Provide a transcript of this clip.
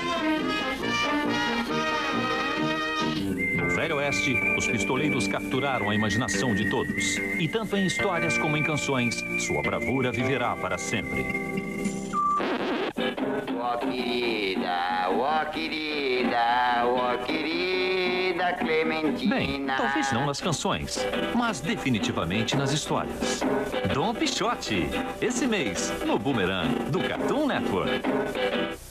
No Velho Oeste, os pistoleiros capturaram a imaginação de todos. E tanto em histórias como em canções, sua bravura viverá para sempre. Ó querida Clementina. Bem, talvez não nas canções, mas definitivamente nas histórias. Dom Quixote, esse mês, no Boomerang, do Cartoon Network.